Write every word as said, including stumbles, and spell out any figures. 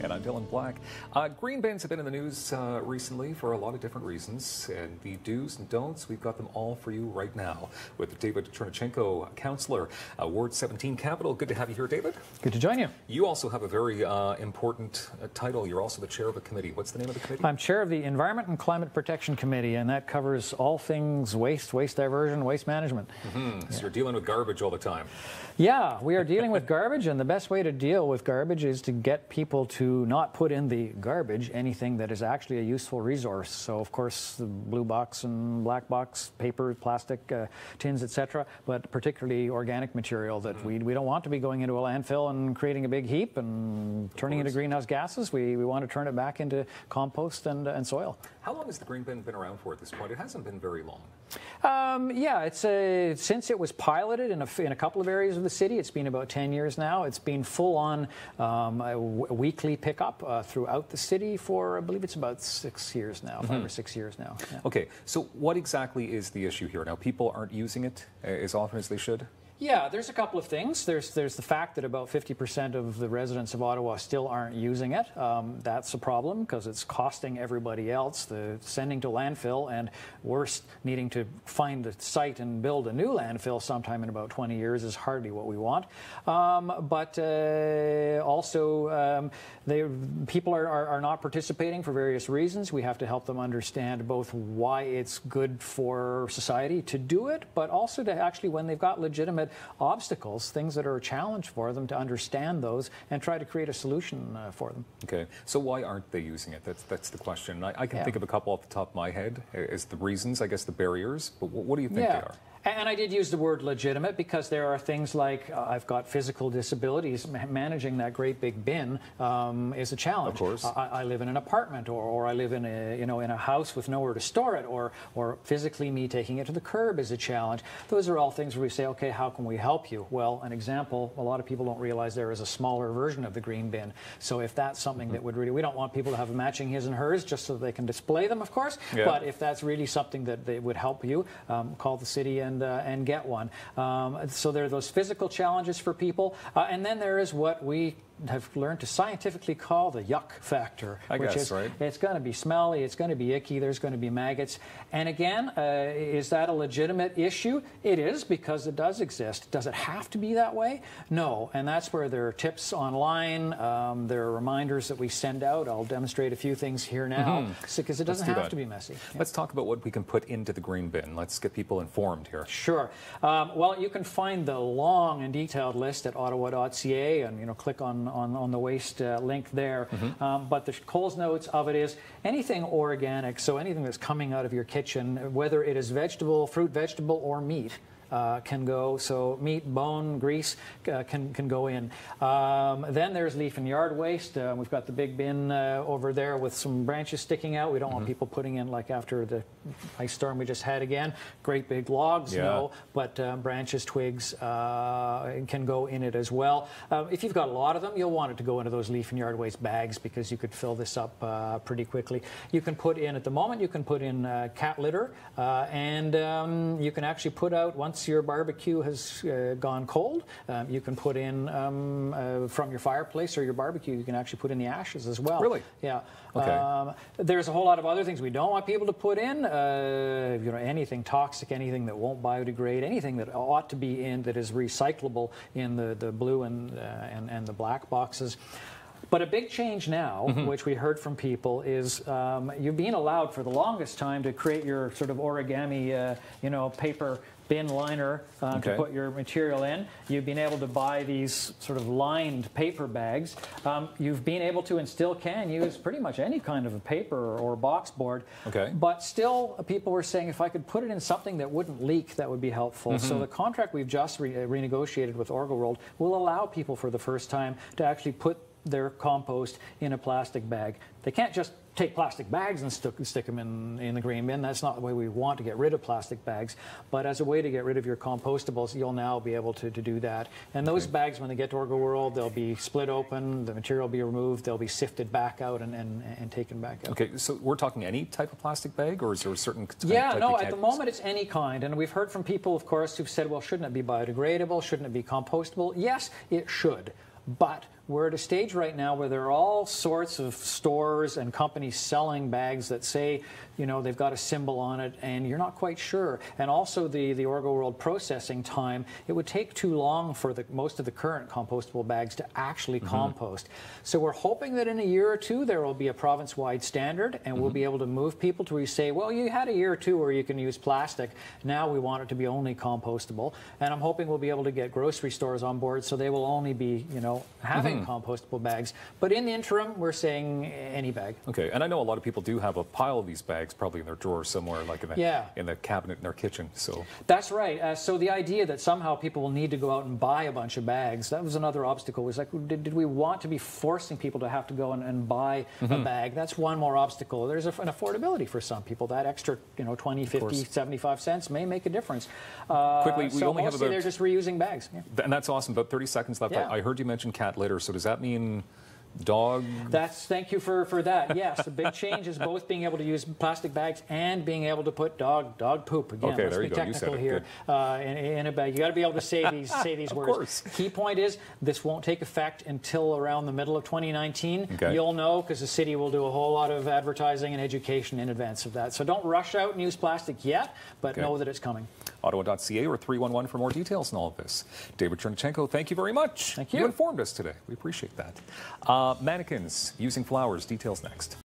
And I'm Dylan Black. Uh, green bins have been in the news uh, recently for a lot of different reasons, and the do's and don'ts, we've got them all for you right now with David Chernushenko, Councillor, uh, Ward seventeen Capital. Good to have you here, David. Good to join you. You also have a very uh, important uh, title. You're also the chair of a committee. What's the name of the committee? I'm chair of the Environment and Climate Protection Committee, and that covers all things waste, waste diversion, waste management. Mm-hmm. So yeah. you're dealing with garbage all the time. Yeah, we are dealing with garbage, and the best way to deal with garbage is to get people to not put in the garbage anything that is actually a useful resource. So, of course, the blue box and black box, paper, plastic, uh, tins, et cetera, but particularly organic material that mm. we, we don't want to be going into a landfill and creating a big heap and turning into greenhouse gases. We, we want to turn it back into compost and, and soil. How long has the green bin been around for at this point? It hasn't been very long. Um, yeah, it's a, since it was piloted in a, in a couple of areas of the city, it's been about ten years now. It's been full-on um, a weekly pickup uh, throughout the city for, I believe it's about six years now, mm-hmm. five or six years now. Yeah. Okay, so what exactly is the issue here? Now, people aren't using it as often as they should? Yeah, there's a couple of things. There's there's the fact that about fifty percent of the residents of Ottawa still aren't using it. Um, that's a problem because it's costing everybody else. The sending to landfill, and worse, needing to find the site and build a new landfill sometime in about twenty years is hardly what we want. Um, but uh, also, um, they, people are, are, are not participating for various reasons. We have to help them understand both why it's good for society to do it, but also to actually, when they've got legitimate obstacles, things that are a challenge for them, to understand those and try to create a solution uh, for them. Okay, so why aren't they using it? That's that's the question. I, I can yeah. think of a couple off the top of my head as the reasons, I guess the barriers, but what do you think yeah. they are? And I did use the word legitimate because there are things like uh, I've got physical disabilities. Managing that great big bin um, is a challenge. Of course. I, I live in an apartment, or, or I live in a you know in a house with nowhere to store it, or or physically me taking it to the curb is a challenge. Those are all things where we say, okay, how can we help you? Well, an example: a lot of people don't realize there is a smaller version of the green bin. So if that's something mm-hmm. that would really, we don't want people to have matching his and hers just so they can display them, of course. Yeah. But if that's really something that they would help you, um, call the city and. Uh, and get one. Um, so there are those physical challenges for people. Uh, and then there is what we have learned to scientifically call the yuck factor. I which guess, is, right? It's going to be smelly, it's going to be icky, there's going to be maggots. And again, uh, is that a legitimate issue? It is, because it does exist. Does it have to be that way? No. And that's where there are tips online, um, there are reminders that we send out. I'll demonstrate a few things here now, because mm-hmm. it doesn't do have that. to be messy. Yeah. Let's talk about what we can put into the green bin. Let's get people informed here. Sure. Um, well, you can find the long and detailed list at ottawa dot c a, and you know, click on On, on the waste uh, link there. Mm-hmm. um, but the Coles Notes of it is anything organic, so anything that's coming out of your kitchen, whether it is vegetable, fruit, vegetable, or meat, Uh, can go. So meat, bone, grease uh, can, can go in. Um, then there's leaf and yard waste. Uh, we've got the big bin uh, over there with some branches sticking out. We don't mm-hmm. want people putting in, like after the ice storm we just had again, great big logs, yeah. no, but uh, branches, twigs uh, can go in it as well. Uh, if you've got a lot of them, you'll want it to go into those leaf and yard waste bags, because you could fill this up uh, pretty quickly. You can put in, at the moment, you can put in uh, cat litter, uh, and um, you can actually put out, once your barbecue has uh, gone cold, um, you can put in um, uh, from your fireplace or your barbecue, you can actually put in the ashes as well. Really? Yeah. Okay. Um, there's a whole lot of other things we don't want people to put in. Uh, you know, anything toxic, anything that won't biodegrade, anything that ought to be in that is recyclable in the, the blue and, uh, and, and the black boxes. But a big change now, mm-hmm. which we heard from people, is um, you've been allowed for the longest time to create your sort of origami, uh, you know, paper bin liner uh, okay. to put your material in. You've been able to buy these sort of lined paper bags. Um, you've been able to, and still can, use pretty much any kind of a paper or box board. Okay. But still, people were saying, if I could put it in something that wouldn't leak, that would be helpful. Mm-hmm. So the contract we've just re renegotiated with Orgo-World will allow people for the first time to actually put their compost in a plastic bag. They can't just take plastic bags and stick, stick them in, in the green bin. That's not the way we want to get rid of plastic bags. But as a way to get rid of your compostables, you'll now be able to, to do that. And those okay. bags, when they get to Orgo-World, they'll be split open, the material will be removed, they'll be sifted back out and, and, and taken back out. Okay, so we're talking any type of plastic bag, or is there a certain type? Yeah, type no, at the moment it's any kind. And we've heard from people, of course, who've said, well, shouldn't it be biodegradable? Shouldn't it be compostable? Yes, it should. But we're at a stage right now where there are all sorts of stores and companies selling bags that say, you know, they've got a symbol on it, and you're not quite sure. And also the, the Orgo World processing time, it would take too long for the, most of the current compostable bags to actually mm-hmm. compost. So we're hoping that in a year or two there will be a province-wide standard, and mm-hmm. we'll be able to move people to where you say, well, you had a year or two where you can use plastic. Now we want it to be only compostable. And I'm hoping we'll be able to get grocery stores on board so they will only be, you know, having mm-hmm. compostable bags. But in the interim, we're saying any bag. Okay, and I know a lot of people do have a pile of these bags probably in their drawer somewhere, like in the, yeah. in the cabinet in their kitchen. So that's right. Uh, so the idea that somehow people will need to go out and buy a bunch of bags, that was another obstacle. It was like, did, did we want to be forcing people to have to go and, and buy mm-hmm. a bag? That's one more obstacle. There's a, an affordability for some people. That extra, you know, twenty, fifty, seventy-five cents may make a difference. Uh, Quickly, we so only have about... they're just reusing bags. Yeah. And that's awesome. About thirty seconds left. Yeah. I, I heard you mention cat litter. So does that mean dog? That's, thank you for, for that. Yes, the big change is both being able to use plastic bags and being able to put dog dog poop. Again, okay, let's there be you go. technical You said it. here uh, in, in a bag. You got to be able to say these say these of words. Course. Key point is this won't take effect until around the middle of twenty nineteen. Okay. You'll know because the city will do a whole lot of advertising and education in advance of that. So don't rush out and use plastic yet, but okay. know that it's coming. Ottawa dot C A or three one one for more details on all of this. David Chernushenko, thank you very much. Thank you. You informed us today. We appreciate that. Uh, mannequins using flowers. Details next.